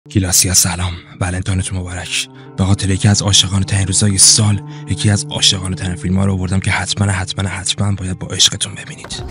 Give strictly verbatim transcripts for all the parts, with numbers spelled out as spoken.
کلاسیا سلام، ولنتاینتون مبارک. به خاطر یکی از عاشقانه ترین روزای سال، یکی از عاشقانه ترین فیلم ها رو آوردم که حتما حتما حتما باید با عشقتون ببینید.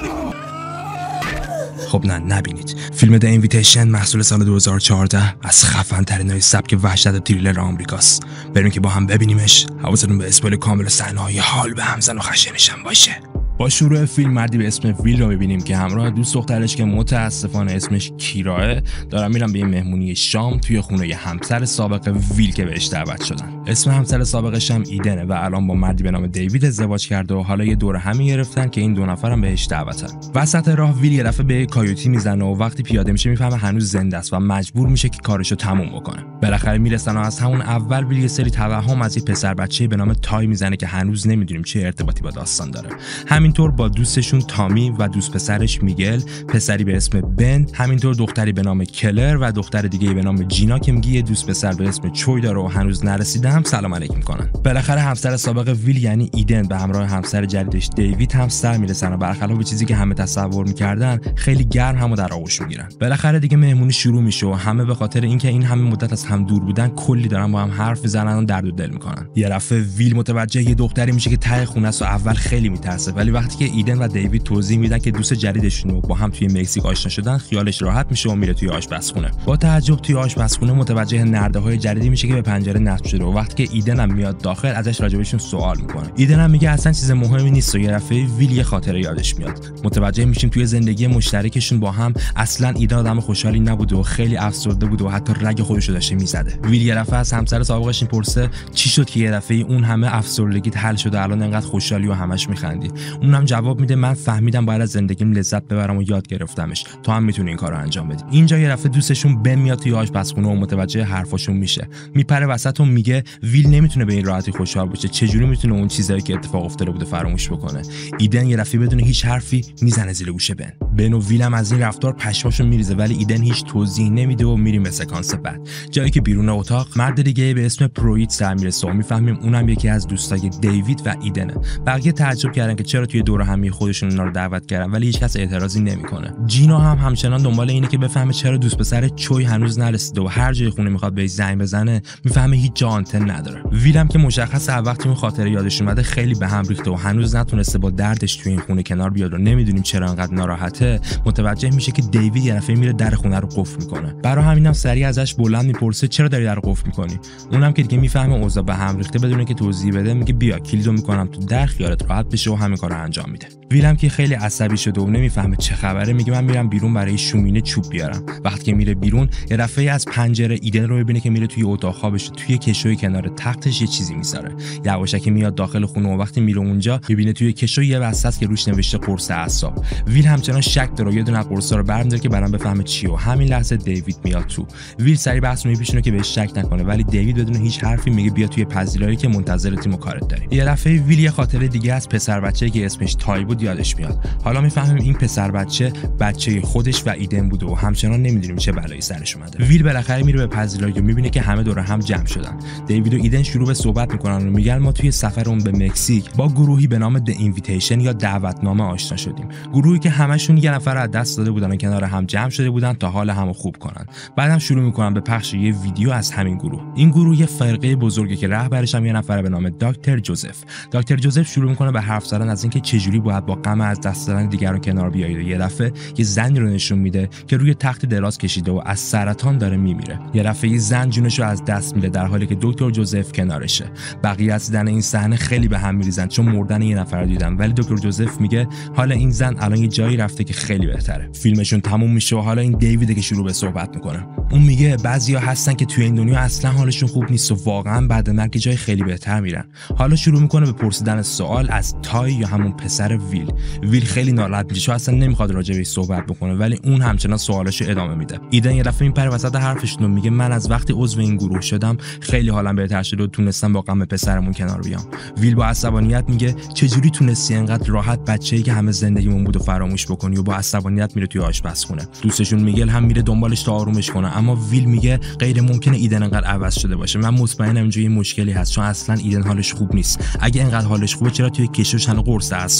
خب نه نبینید. فیلم The Invitation محصول سال دو هزار و چهارده از خفن ترین های سبک وحشت تریلر آمریکاست. بریم که با هم ببینیمش. حواستون به اسپویل کامل صحنه‌های حال به همزن و خشنشم باشه. با شروع فیلم مردی به اسم ویل رو ببینیم که همراه دوست دخترش که متاسفانه اسمش کیراه دارن میرن به یه مهمونی شام توی خونه یه همسر سابق ویل که بهش دعوت شدن. اسم همسر سابقش هم ایدنه و الان با مردی به نام دیوید ازدواج کرده و حالا یه دور همی گرفتن که این دو نفرم بهش دعوتن. وسط راه ویل یه دفعه به کایوتی میزنه و وقتی پیاده میشه میفهمه هنوز زنده است و مجبور میشه که کارشو تموم بکنه. بالاخره میرسن و از همون اول ویل یه سری توهم از یه پسر بچه‌ای به نام تای میزنه که هنوز نمیدونیم چه ارتباطی با داستان داره. همینطور با دوستشون تامی و دوست پسرش میگل، پسری به اسم بن، همینطور دختری به نام کلر و دختر دیگه‌ای به نام جینا که میگه دوست پسر به اسم چوی داره و هنوز نرسیده هم سلام علیک میکنن. بالاخره همسر سابق ویل یعنی ایدن به همراه همسر جدیدش دیوید هم سر میرسن و برخلاف چیزی که همه تصور میکردن خیلی گرم همو در آغوش میگیرن. بالاخره دیگه مهمونی شروع میشه و همه به خاطر اینکه این همه مدت از هم دور بودن کلی دارن با هم حرف میزنن و درد و دل میکنن. یه دفعه ویل متوجه یه دختری میشه که ته خونه است و اول خیلی میترسه، ولی وقتی که ایدن و دیوید توضیح میدن که دوست جدیدشون رو با هم توی مکزیک آشنا شدن خیالش راحت میشه و میره توی آشپزخونه. با تعجب توی آشپزخونه متوجه نرده‌های جدیدی میشه که به پنجره نصب شده و وقتی که ایدن هم میاد داخل ازش راجبشون سوال میکنه. ایدن هم میگه اصلا چیز مهمی نیست و یه دفعه ویل یه خاطره یادش میاد. متوجه میشیم توی زندگی مشترکشون با هم اصلا ایدن آدم خوشحالی نبوده و خیلی افسرده بود و حتی رگ خودش رو داشته میزده. ویل یه دفعه از همسر سابقش میپرسه چی شد که یه دفعه اون همه افسردگیت حل شده، الان انقدر خوشحالی و همش میخندی. اونم جواب میده من فهمیدم باید از زندگیم لذت ببرم و یاد گرفتمش، تو هم میتونی این کارو انجام بدی. اینجا یه دفعه دوستشون بن میاد توی آشپزخونه و متوجه حرفاشون میشه. میپره وسط و میگه ویل نمیتونه به این راحتی خوشحال باشه، چجوری میتونه اون چیزایی که اتفاق افتاده بوده فراموش بکنه. ایدن یه دفعه بدون هیچ حرفی میزنه زیر گوش بن. بن و ویل هم از این رفتار پشماشون میریزه، ولی ایدن هیچ توضیحی نمیده و میریم به سکانس بعد. جایی که بیرون اتاق مرد دیگه به اسم پروید سر میرسه و میفهمیم اونم یکی از دوستای دیوید و ایدنه. بقیه تعجب کردن که چرا توی دور همی خودشون اونا رو دعوت کردن، ولی هیچ کس اعتراضی نمیکنه. جینا هم همچنان دنبال اینه که بفهمه چرا دوست پسر چوی هنوز نرسیده و هر جای خونه میخواد بهش زنگ بزنه میفهمه هیچ جا آنتن نداره. ویلم که مشخصه وقتی اون خاطره یادش اومده خیلی به هم ریخته و هنوز نتونسته با دردش توی این خونه کنار بیاد و نمیدونیم چرا انقدر ناراحته. متوجه میشه که دیوید یه دفعه میره در خونه رو قفل میکنه. برای همینم سریع ازش بلند میپرسه چرا داری در قفل میکنی. اونم که دیگه میفهمه اوضاع به هم ریخته بدون که توضیح بده میگه بیا کلیدو میکنم تو در خیالت راحت بشه و همین کارو انجام میده. ویلم که خیلی عصبی شده و نمیفهمه چه خبره میگه من میرم بیرون برای شومینه چوب بیارم. وقتی که میره بیرون یه دفعه از پنجره ایدن رو میبینه که میره توی اتاق خوابش، توی کشوی کنار تختش یه چیزی میذاره. یواشکی میاد داخل خونه و وقتی میره اونجا میبینه توی کشو یه وسط که روش نوشته قرص اعصاب. ویل همچنان شک داره و یه دونه قرصا رو برمی‌داره که برام بفهمه چیه و همین لحظه دیوید میاد تو. ویل سری بحث میپیچونه که بهش شک نکنه، ولی دیوید بدون هیچ حرفی میگه بیا توی پذیرایی که منتظر تیم و کارت داریم. یه دفعه ویل یه خاطره دیگه از پسر بچه‌ای که اسمش تای بود یادش میاد. حالا میفهمیم این پسر بچه بچه خودش و ایدن بوده و همچنان نمیدونیم چه بلایی سرش اومده. ویل بالاخره میره به پذیرایی و میبینه که همه دور هم جمع شدن. دیوید و ایدن شروع به صحبت میکنن و میگن ما توی سفرمون به مکزیک با گروهی به نام The Invitation یا دعوتنامه آشنا شدیم. گروهی که همشون یه نفر از دست داده بودن و کنار هم جمع شده بودن تا حال همو خوب کنن. بعدم شروع میکنن به پخش یه ویدیو از همین گروه. این گروه یه فرقه بزرگه که رهبرش هم یه نفر به نام دکتر جوزف. دکتر جوزف شروع میکنه به حرف زدن از اینکه چجوری باید با غم از دست دادن دیگران کنار بیایید. یه دفعه یه زنی رو نشون میده که روی تخت دراز کشیده و از سرطان داره میمیره. یه دفعه یه زن جونش رو از دست میده در حالی که دکتر جوزف کنارشه. بقیه از دیدن این صحنه خیلی به هم میریزن چون مردن یه نفر رو دیدن، ولی دکتر جوزف میگه حالا این زن الان یه جایی رفته که خیلی بهتره. فیلمشون تموم میشه و حالا این دیویده که شروع به صحبت میکنه. اون میگه بعضیا هستن که توی این دنیا اصلا حالشون خوب نیست و واقعا بعد مرگ جای خیلی بهتر میرن. حالا شروع میکنه به پرسیدن سوال از تای یا همون پسر ویل. ویل خیلی ناراحت میشه، اصلا نمیخواد راجع بهش صحبت بکنه، ولی اون همچنان سوالاشو ادامه میده. ایدن یه دفعه میپره وسط حرفش و میگه من از وقتی عضو این گروه شدم خیلی حالم بهتر شده و تونستم با غم پسرمون کنار بیام. ویل با عصبانیت میگه چجوری تونستی انقدر راحت بچه‌ای که همه زندگیمون بود و فراموش بکنی و با عصبانیت میره توی آشپزخونه. دوستشون میگل هم میره دنبالش تا آرومش کنه، اما ویل میگه غیر ممکنه ایدن انقدر عوض شده باشه. من مطمئنم اینجا یه مشکلی هست چون اصلا ایدن حالش خوب نیست. اگه انقدر حالش خوبه چرا توی کشوش هنوز قرص اعصاب داره؟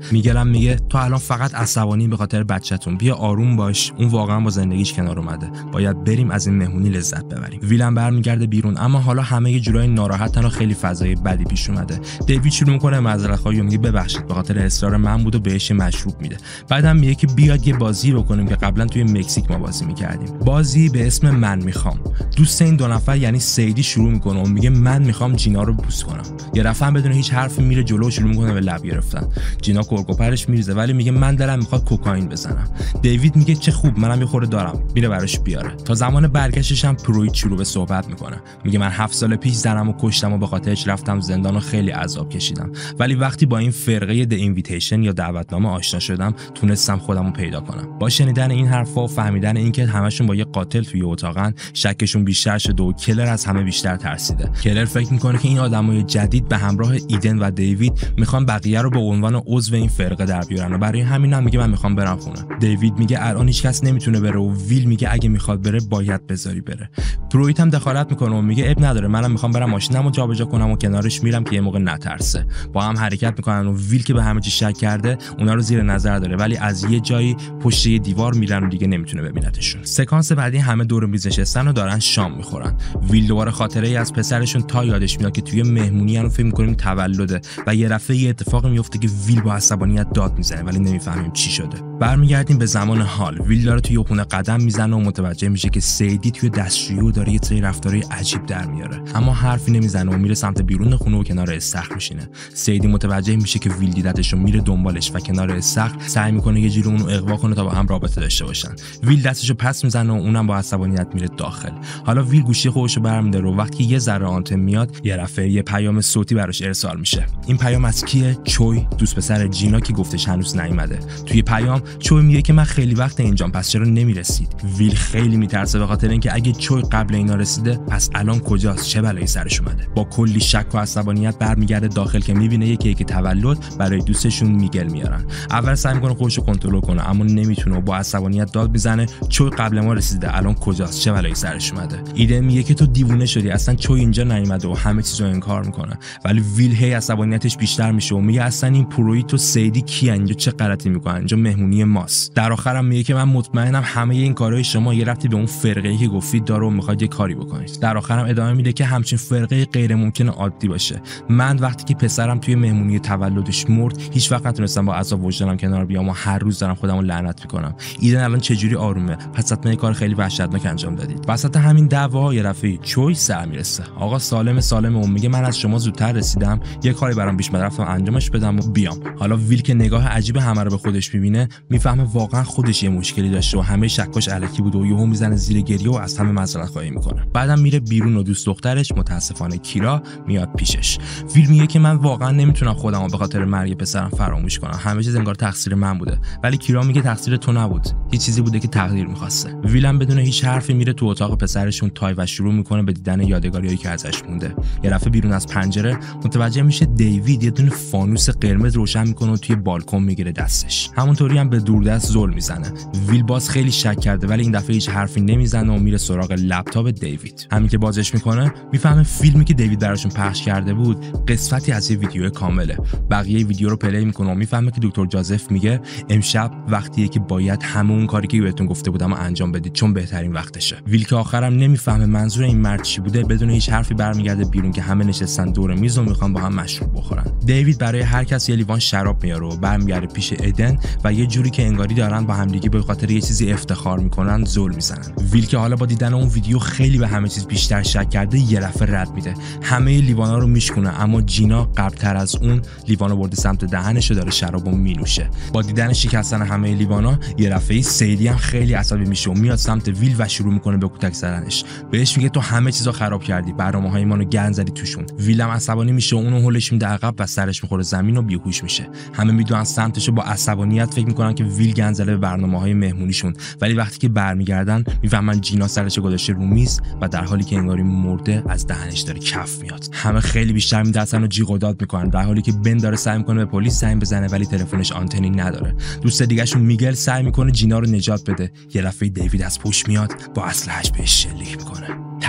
میگلم میگه تو الان فقط عصبانی به خاطر بچه‌تون، بیا آروم باش، اون واقعا با زندگیش کنار اومده، باید بریم از این مهمونی لذت ببریم. ویلم برمیگرده بیرون، اما حالا همه یه جورایی ناراحتن و خیلی فضای بدی پیش اومده. دیوید شروع میکنه معذرت‌خواهی و میگه ببخشید به خاطر اصرار من بود و بهش مشروب میده. بعدم میگه که بیاد یه بازی بکنیم که قبلا توی مکزیک ما بازی میکردیم، بازی به اسم من میخوام. دوست این دو نفر یعنی سیدی شروع میکنه و میگه من میخوام جینا رو بوس کنم. یه دفعه بدون هیچ حرفی میره جلو و شروع میکنه به لب گرفتن. جینا کرکوپرش میریزه ولی میگه من دلم میخواد کوکائین بزنم. دیوید میگه چه خوب، منم یه خورده دارم، میره براش بیاره. تا زمان برگشتش هم پروید شروع به صحبت میکنه. میگه من هفت سال پیش زنمو کشتم و به خاطرش رفتم زندان و خیلی عذاب کشیدم، ولی وقتی با این فرقه د اینویتیشن یا دعوتنامه آشنا شدم تونستم خودمو پیدا کنم. با شنیدن این حرفا و فهمیدن اینکه همشون با یه قاتل توی اتاقن، شکشون بیشتر شده و کلر از همه بیشتر ترسیده. کلر فکر میکنه که این آدمای جدید به همراه ایدن و دیوید میخوان بقیه رو به عنوان عضو این فرقه در بیارن و برای همین هم میگه من میخوام برم خونه. دیوید میگه الان هیچ کس نمیتونه بره و ویل میگه اگه میخواد بره باید بذاری بره. پروید هم دخالت میکنه و میگه اب نداره، منم میخوام برم ماشینمو جابجا کنم و کنارش میرم که یه موقع نترسه. با هم حرکت میکنن و ویل که به همه چی شک کرده اونا رو زیر نظر داره، ولی از یه جایی پشت یه دیوار میرن و دیگه نمیتونه ببینتشون. سکانس بعدی همه دور میز نشستن و دارن شام میخورن. ویل دوباره خاطره ای از پسرشون تا یادش میاد که توی مهمونی ان و فکر میکنیم تولده و یه دفعه یه اتفاقی میفته که ویل با عصبانیت داد میزنه ولی نمیفهمیم چی شده. برمیگردیم به زمان حال. ویل داره توی خونه قدم میزنه و متوجه میشه که سیدی توی دستشویی داره یه سری رفتارهای عجیب در میاره، اما حرفی نمیزنه و میره سمت بیرون خونه و کنار استخر میشینه. سیدی متوجه میشه که ویل دیدتش و میره دنبالش و کنار استخر سعی میکنه یه جوری اونو اغوا کنه تا با هم رابطه داشته باشن. ویل دستشو پس میزنه و اونم با عصبانیت میره داخل. حالا ویل گوشی خودشو برمی‌داره و وقتی یه ذره آنتن میاد یه دفعه یه پیام صوتی براش ارسال میشه. این پیام از کیه؟ چوی، دوست پسر جینا که گفتش هنوز نیومده. توی پیام چوی میگه که من خیلی وقت اینجام، پس چرا نمیرسید؟ ویل خیلی میترسه به خاطر اینکه اگه چوی قبل اینا رسیده پس الان کجاست؟ چه بلایی سرش اومده؟ با کلی شک و عصبانیت برمیگرده داخل که میبینه یه کیک تولد برای دوستشون میگل میارن. اول سعی میکنه خودشو کنترل کنه اما نمیتونه و با عصبانیت داد میزنه چوی قبل ما رسیده، الان کجاست؟ چه بلایی سرش اومده؟ ایدن میگه که تو دیوونه شدی، اصلا چوی اینجا نیومده و همه چیزو انکار میکنه. ولی ویل هی عصبانیتش بیشتر میشه و میگه اصلا این پروید و سیدی کیان؟ اینجا چه غلطی میکنن؟ اینجا مهمونی ماست. در آخرم میگه که من مطمئنم همه این کارهای شما یه ربطی به اون فرقه‌ای که گفتید داره و میخواد یه کاری بکنید. در آخرم ادامه میده که همچین فرقه غیر ممکنه عادی باشه. من وقتی که پسرم توی مهمونی تولدش مرد هیچ وقت نتونستم با عذاب وجدانم کنار بیام و هر روز دارم خودمو لعنت میکنم. ایدن الان چجوری آرومه؟ پس حتما یه کار خیلی وحشتناک انجام دادید. وسط همین دعوا یه دفعه چوی سر میرسه. آقا سالم سالم اون میگه من از شما زودتر رسیدم، یه کاری برام پیش اومد رفتم انجامش بدم و بیام. حالا ویل که نگاه عجیب همه رو به خودش میبینه میفهمه واقعا خودش یه مشکلی داشته و همه شکاش الکی بود و یهو میزنه زیر گریه و از همه معذرت خواهی میکنه. بعدم میره بیرون و دوست دخترش متاسفانه کیرا میاد پیشش. ویل میگه که من واقعا نمیتونم خودمو به خاطر مرگ پسرم فراموش کنم، همه چیز انگار تقصیر من بوده. ولی کیرا میگه تقصیر تو نبود، یه چیزی بوده که تقدیر میخواسته. ویلم بدون هیچ حرفی میره تو اتاق پسرشون تای و شروع میکنه به دیدن یادگاریایی که ازش مونده. یه دفعه بیرون از پنجره متوجه میشه دیوید یه دونه فانوس قرمز روشن میکنه و توی بالکن میگیره دستش. همونطوری هم به دوردست زل میزنه. ویل باز خیلی شک کرده ولی این دفعه هیچ حرفی نمیزنه و میره سراغ لپتاپ دیوید. همین که بازش میکنه میفهمه فیلمی که دیوید براشون پخش کرده بود قسمتی از یه ویدیو کامله. بقیه ویدیو رو پلی میکنه و میفهمه که دکتر جازف میگه امشب وقتیه که باید همون کاری که بهتون گفته بودم انجام بدید چون بهترین وقتشه. ویل که آخرم نمیفهمه منظور این مرد چی بوده بدون هیچ حرفی برمیگرده بیرون که همه نشستن دور میز و میخوان با هم مشروب بخورن. دیوید برای هر کس یه لیوان شراب میاره و برمیگرده پیش ایدن و یه جوری که انگاری دارن با همدیگه به خاطر یه چیزی افتخار میکنن زل میزنن. ویل که حالا با دیدن اون ویدیو خیلی به همه چیز بیشتر شک کرده یه دفعه رد میده. همه لیوانا رو میشکنه اما جینا قبلتر از اون لیوانو برده سمت دهنش و داره شرابو مینوشه. با دیدن شکستن همه لیوانا یه دفعه سیدی هم خیلی عصبی میشه و میاد سمت ویل و شروع میکنه به کتک زدنش. بهش میگه تو همه چیزو خراب کردی، برنامه‌های منو گند زدی توشون. ویل هم عصبانی میشه و اونو هولش میده عقب و سرش میخوره زمین و بیهوش میشه. همه میدونن سمتشو با عصبانیت فکر میکنن که ویل گند زده به برنامه‌های مهمونیشون، ولی وقتی که برمیگردن میفهمن جینا سرش گذاشته رو میز و در حالی که انگاری مرده از دهنش داره کف میاد. همه خیلی بیشتر میدرسن و جیغ و داد میکنن در حالی که بن داره سعی میکنه به پلیس زنگ بزنه ولی تلفنش آنتنی نداره. دوست دیگه‌شون میگل سعی میکنه جینا رو نجات بده. یه دفعه دیوید از پشت میاد با اسلحه‌اش بهش شلیک میکنه.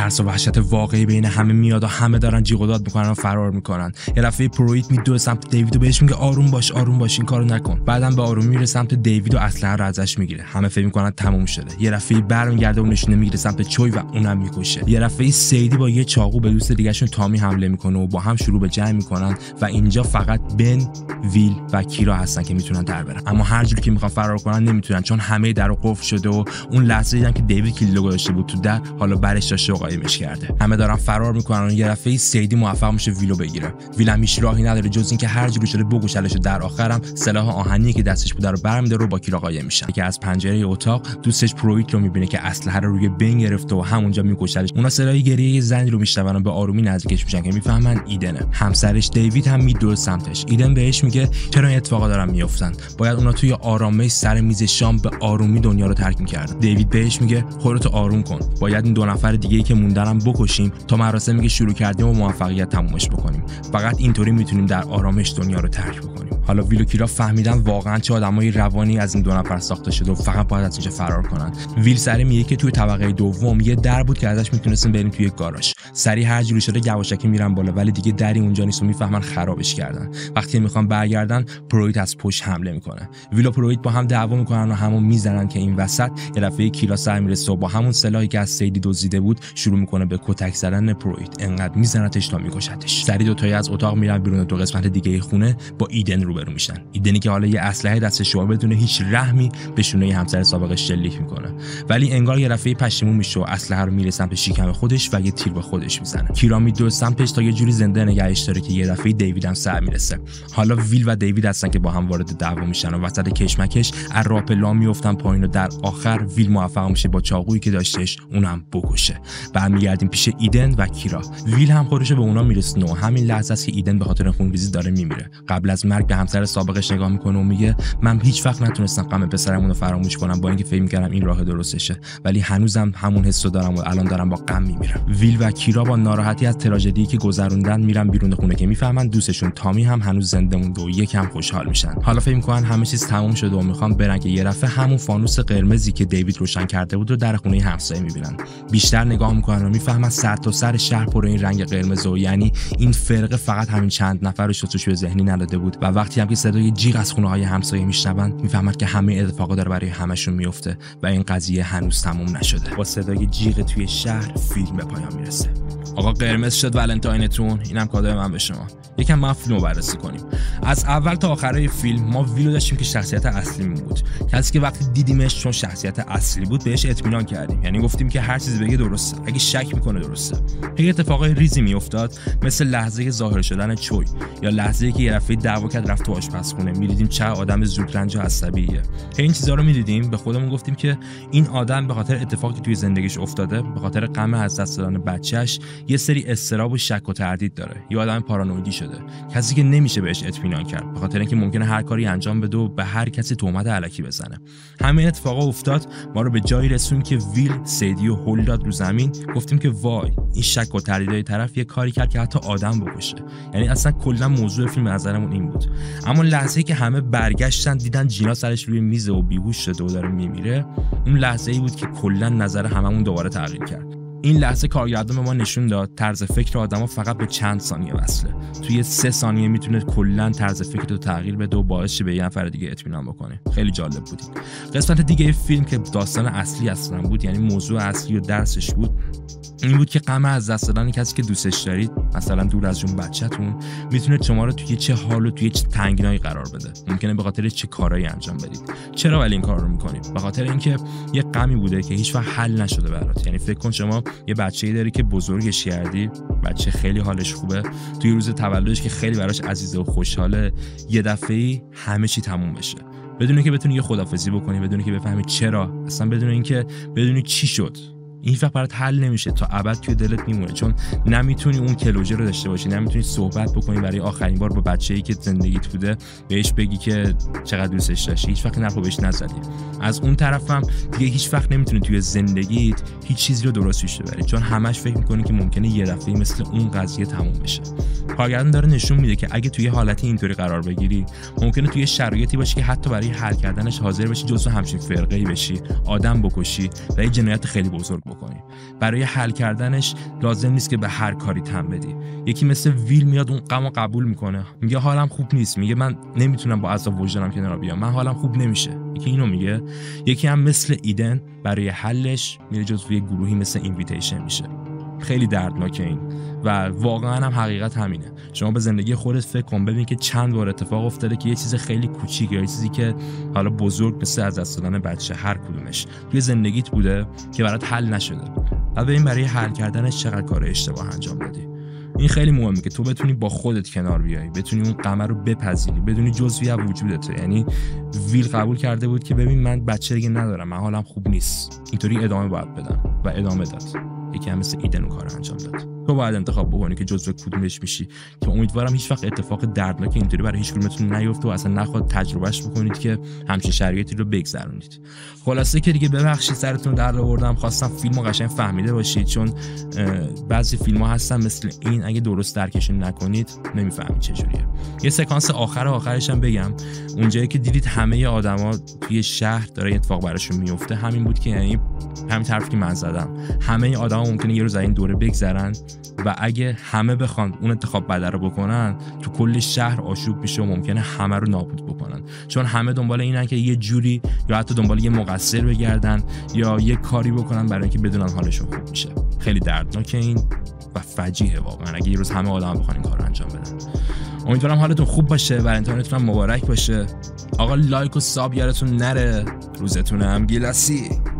ترس و وحشت واقعی بین همه میاد و همه دارن جیغ و داد میکنن و فرار میکنن. یه دفعه پرویت میدوه سمت دیوید و بهش میگه آروم باش آروم باش این کارو نکن. بعدم به آرومی میره سمت دیوید و اسلحه رو ازش میگیره. همه فکر میکنن تموم شده. یه دفعه برمیگرده و نشونه میگیره سمت چوی و اونم میکشه. یه دفعه سیدی با یه چاقو به دوست دیگه‌شون تامی حمله میکنه و با هم شروع به جنگ میکنن و اینجا فقط بن، ویل و کیرا هستن که میتونن در برن. اما هر جوری که میخوان فرار کنن نمیتونن چون همه درو قفل شده و اون لحظه دیدن که دیوید کلیدو گذاشته بود تو در، حالا برش داشته و قایمش کرده. همه دارن فرار میکنن و یه دفعه سیدی موفق میشه ویلو بگیره. ویل هم هیچ راهی نداره جز اینکه هر جوری شده بگوشلش. در آخرم سلاح آهنی که دستش بود رو برمی‌داره و با کیرا قایم میشن. که از پنجره اتاق دوستش پرویت رو میبینه که اسلحه رو روی بن گرفته و همونجا میکشلش. اونا صدای گریه زنی رو میشنون و به آرومی نزدیکش میشن که میفهمن ایدنه. همسرش دیوید هم میدوه سمتش. ایدن بهش میگه چرا این اتفاقا دارن میافتن؟ باید اونا توی آرامش سر میز شام به آرومی دنیا رو ترک میکردن. دیوید بهش میگه خودتو آروم کن. باید این دو نفر دیگه‌ای که موندنم بکشیم تا مراسمی که شروع کردیم و موفقیت تمومش بکنیم. فقط اینطوری میتونیم در آرامش دنیا رو ترک بکنیم. حالا ویل و کیرا فهمیدن واقعا چه آدمای روانی از این دو نفر ساخته شده و فقط باید از اینجا فرار کنن. ویل سری میگه که توی طبقه دوم یه در بود که ازش میتونستیم بریم توی گاراژ. سری هر جوری شده یواشکی میرن بالا ولی دیگه دری اونجا نیست و میفهمن خرابش کردن. وقتی میخوان برگردن پرویت از پشت حمله میکنه. ویل و پرویت با هم دعوا میکنن و همون میزنن که این وسط یه دفعه کیرا سر میرسه و با همون سلاحی که از سیدی دزدیده بود شروع میکنه به کتک زدن پرویت. انقدر میزنتش تا میکشتش. سری دو تایی از اتاق میرن بیرون دو قسمت دیگه خونه با ایدن روبرو میشن. ایدنی که حالا یه اسلحه دستش و بدون هیچ رحمی به شونه همسر سابقش شلیک میکنه ولی انگار یه دفعه پشیمون میشه و اسلحه رو میره سمت شکم خودش و یه تیر به خودش میزنه. کیرا میدوه سمتش تا یه جوری زنده نگهش داره که یه دفعه دیوید هم سر میرسه. حالا ویل و دیوید هستن که با هم وارد دعوا میشن و وسط کشمکش از راپلا میافتن پایین و در آخر ویل موفق میشه با چاقویی که داشتش اونم بکشه. برمیگردیم پیش ایدن و کیرا. ویل هم خودش به اونا میرسونه و همین لحظه است که ایدن به خاطر خونریزی داره میمیره. قبل از مرگ به همسر سابقش نگاه میکنه و میگه من هیچ وقت نتونستم غم پسرمون رو فراموش کنم با اینکه فکر میکردم این راه درستشه ولی هنوزم همون حسو دارم و الان دارم با غم میمیرم. ویل و کیرا با ناراحتی از تراژدی که گذروندن میرن بیرون خونه که میفهمن دوستشون تامی هم هنوز زنده مونده و یکم خوشحال میشن. حالا فکر میکنن همه چیز تموم شده و میخوان برن که یه دفعه همون فانوس قرمزی که دیوید روشن کرده بود رو در خونه همسایه میبینن. بیشتر نگاه میکنن و میفهمن سر تا سر شهر پر این رنگ قرمز و یعنی این فرقه فقط همین چند نفر رو شستشوی ذهنی نداده بود و وقتی هم که صدای جیغ از خونه‌های همسایه میشنون میفهمن که همه اتفاقا داره برای همشون میفته و این قضیه هنوز تموم نشده. با صدای جیغ توی شهر فیلم به پایان میرسه. آقا قرمز شد ولنتاینتون، اینم کادوی من به شما. یکم ما فیلمو بررسی کنیم. از اول تا آخرای فیلم ما ویلو داشتیم که شخصیت اصلی بود. کسی که وقتی دیدیمش چون شخصیت اصلی بود بهش اطمینان کردیم. یعنی گفتیم که هر چیزی بگه درسته. اگه شک میکنه درسته. اگه اتفاقای ریزی میافتاد مثل لحظه ظاهر شدن چوی یا لحظه‌ای که یه دفعه دعوا کرد رفت تو آشپزخونه، می‌دیدیم چه آدم زودرنج و عصبیه. این چیزا رو می‌دیدیم به خودمون گفتیم که این آدم به خاطر اتفاقی که توی زندگیش افتاده، به خاطر غم از دست دادن بچه‌ش، یه سری اضطراب و شک و تردید داره. یه آدم پارانویدی شده. کسی که نمیشه بهش اطمینان کرد به خاطر اینکه ممکنه هر کاری انجام بده و به هر کسی تهمت الکی بزنه. همین اتفاقا افتاد، ما رو به جایی رسون که ویل سیدی و هول داد رو زمین. گفتیم که وای، این شک و تردیدای طرف یه کاری کرد که حتی آدم بکشه. یعنی اصلا کلا موضوع فیلم نظرمون این بود. اما لحظه‌ای که همه برگشتن دیدن جینا سرش روی میز و بیهوش شده و داره میمیره، اون لحظه‌ای بود که کلا نظر هممون دوباره تغییر کرد. این لحظه کارگردان به ما نشون داد طرز فکر آدما فقط به چند ثانیه وصله. توی سه ثانیه میتونه کلا طرز فکر رو تغییر بده و باعث شه به یه نفر دیگه اطمینان بکنه. خیلی جالب بود. قسمت دیگه فیلم که داستان اصلی اصلا بود، یعنی موضوع اصلی و درسش بود، این بود که غم از دست دادن کسی که دوستش دارید، مثلا دور از جون بچه‌تون، میتونه شما رو توی چه حال و توی چه تنگنایی قرار بده. ممکنه به خاطر چه کارایی انجام بدید. چرا ولی این کار رو می‌کنید؟ به خاطر اینکه یه غمی بوده که هیچ وقت حل نشده برات. یعنی فکر کن شما یه بچه‌ای داری که بزرگش کردی، بچه خیلی حالش خوبه، توی روز تولدش که خیلی براش عزیزه و خوشحاله، یه دفعه‌ای همه چی تموم بشه. بدون اینکه بتونی یه خدافظی بکنی، بدون اینکه بفهمی چرا، اصلا بدون اینکه بدونی چی شد. این فقط برات حل نمیشه، تا ابد توی دلت میمونه، چون نمیتونی اون کلوجر رو داشته باشی، نمیتونی صحبت بکنی برای آخرین بار با بچه‌ای که زندگیت بوده، بهش بگی که چقدر دوستش داشتی، هیچ وقت نرفو بهش نزدی. از اون طرفم دیگه هیچ وقت نمیتونی توی زندگیت هیچ چیزی رو درست پیش ببری، چون همش فکر می‌کنی که ممکنه یه دفعه مثل اون قضیه تموم بشه. کارگردان داره نشون میده که اگه توی حالتی اینطوری قرار بگیری، ممکنه توی شرایطی باشی که حتی برای حل کردنش حاضر بشی جزو همچین فرقه‌ای بشی، آدم بکشی و یه جنایت خیلی بزرگ بکنی. برای حل کردنش لازم نیست که به هر کاری تن بدی. یکی مثل ویل میاد اون غمو قبول میکنه، میگه حالم خوب نیست، میگه من نمیتونم با عذاب وجدانم کنار بیام، من حالم خوب نمیشه. یکی اینو میگه. یکی هم مثل ایدن برای حلش میره جزو یه گروهی مثل اینویتیشن میشه. خیلی دردناکه این و واقعا هم حقیقت همینه. شما به زندگی خودت فکر کن، ببین که چند بار اتفاق افتاده که یه چیز خیلی کوچیک یا یه چیزی که حالا بزرگ مثل از دست دادن بچه هر کدومش توی زندگیت بوده که برات حل نشده و ببین برای حل کردنش چقدر کار اشتباه انجام دادی. این خیلی مهمه که تو بتونی با خودت کنار بیای، بتونی اون غم رو بپذیری، بدونی جزئی از وجودته. یعنی ویل قبول کرده بود که ببین من بچه دیگه ندارم، من حالم خوب نیست، اینطوری ادامه باید بدم و ادامه داد. یکی هم مثل ایدن اون کار انجام داد. تو باید انتخاب بکنی که جزو کدومش میشی که امیدوارم هیچ وقت اتفاق دردناک اینطوری برای هیچ کدومتون نیفته و اصلا نخواد تجربهش بکنید که همچین شرایطی رو بگذرونید. خلاصه که دیگه ببخشید سرتون در آوردم، خواستم فیلمو قشنگ فهمیده باشید، چون بعضی فیلم‌ها هستن مثل این اگه درست درکشون نکنید نمیفهمید چجوریه. یه سکانس آخر آخرش هم بگم، اونجایی که دیدید همه آدما توی شهر داره اتفاق براشون میفته، همین بود که یعنی همین طرفی که من زدم، همه آدما ممکنه یه روز این دوره بگذرن و اگه همه بخوان اون انتخاب بد رو بکنن تو کل شهر آشوب میشه و ممکنه همه رو نابود بکنن، چون همه دنبال اینن که یه جوری یا حتی دنبال یه مقصر بگردن یا یه کاری بکنن برای اینکه بدونن حالشون خوب میشه. خیلی دردناکه این و فجیحه واقعا اگه یه روز همه آدما بخوان این کارو انجام بدن. امیدوارم حالتون خوب باشه، ولنتاینتون هم مبارک باشه. آقا لایک و ساب یادتون نره. روزتون هم گیلاسی.